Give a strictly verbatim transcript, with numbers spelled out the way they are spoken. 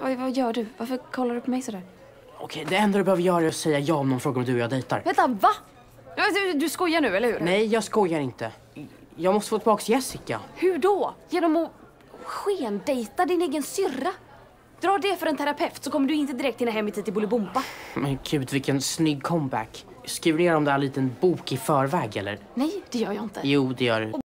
Vad, vad gör du? Varför kollar du på mig sådär? Okej, det enda du behöver göra är att säga ja om någon frågar om du och jag dejtar. Vänta, va? Du, du skojar nu, eller hur? Nej, jag skojar inte. Jag måste få tillbaka Jessica. Hur då? Genom att skendejta din egen syrra? Dra det för en terapeut så kommer du inte direkt hinna hem i tid till Bolibompa. Men gud, vilken snygg comeback. Skriver ner om det här liten bok i förväg, eller? Nej, det gör jag inte. Jo, det gör du.